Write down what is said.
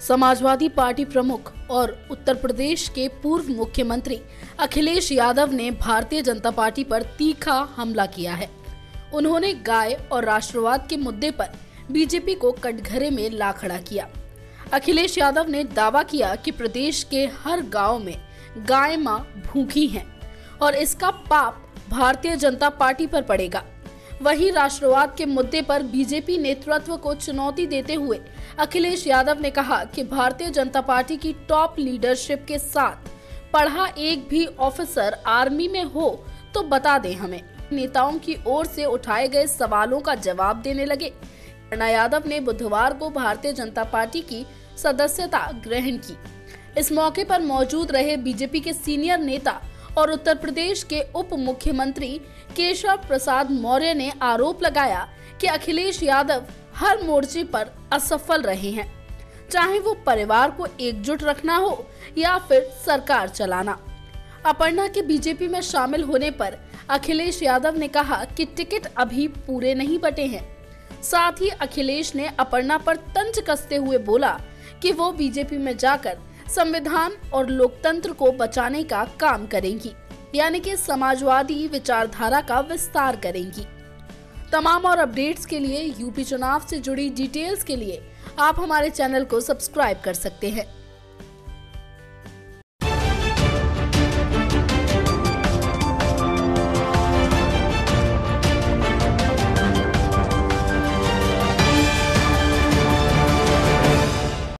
Samajwadi party प्रमुख और उत्तर प्रदेश के पूर्व मुख्यमंत्री अखिलेश यादव ने भारतीय जनता पार्टी पर तीखा हमला किया है। उन्होंने गाय और राष्ट्रवाद के मुद्दे पर बीजेपी को कटघरे में ला खड़ा किया। अखिलेश यादव ने दावा किया कि प्रदेश के हर गांव में गाय मां भूखी हैं और इसका पाप भारतीय जनता पार्टी पर पड़ेगा। वहीं राष्ट्रवाद के मुद्दे पर बीजेपी नेतृत्व को चुनौती देते हुए अखिलेश यादव ने कहा कि भारतीय जनता पार्टी की टॉप लीडरशिप के साथ पढ़ा एक भी ऑफिसर आर्मी में हो तो बता दें हमें। नेताओं की ओर से उठाए गए सवालों का जवाब देने लगे। अन्ना यादव ने बुधवार को भारतीय जनता पार्टी की सदस्यता ग्रहण की। इस मौके पर मौजूद रहे बीजेपी के सीनियर नेता और उत्तर प्रदेश के उप मुख्यमंत्री केशव प्रसाद मौर्य ने आरोप लगाया कि अखिलेश यादव हर मोर्चे पर असफल रहे हैं, चाहे वो परिवार को एकजुट रखना हो या फिर सरकार चलाना। अपर्णा के बीजेपी में शामिल होने पर अखिलेश यादव ने कहा कि टिकट अभी पूरे नहीं बटे हैं। साथ ही अखिलेश ने अपर्णा पर तंज कसते हुए बोला कि वो बीजेपी में जाकर संविधान और लोकतंत्र को बचाने का काम करेंगी, यानी कि समाजवादी विचारधारा का विस्तार करेंगी। तमाम और अपडेट्स के लिए यूपी चुनाव से जुड़ी डिटेल्स के लिए आप हमारे चैनल को सब्सक्राइब कर सकते हैं।